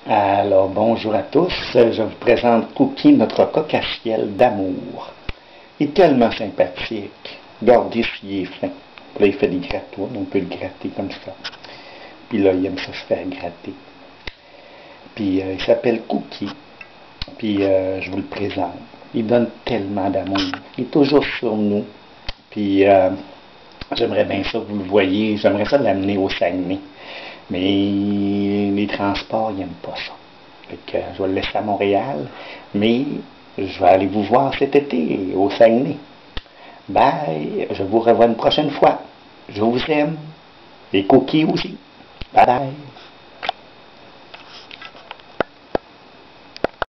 Alors, bonjour à tous. Je vous présente Cookie, notre cocassiel d'amour. Il est tellement sympathique. Regardez s'il est fin. Là, il fait des gratouilles. On peut le gratter comme ça. Puis là, il aime ça se faire gratter. Puis, il s'appelle Cookie. Puis, je vous le présente. Il donne tellement d'amour. Il est toujours sur nous. Puis, j'aimerais bien ça que vous le voyez. J'aimerais ça l'amener au Saguenay. Mais les transports, ils n'aiment pas ça. Fait que je vais le laisser à Montréal, mais je vais aller vous voir cet été au Saguenay. Bye! Je vous revois une prochaine fois. Je vous aime. Et Cookie aussi. Bye bye!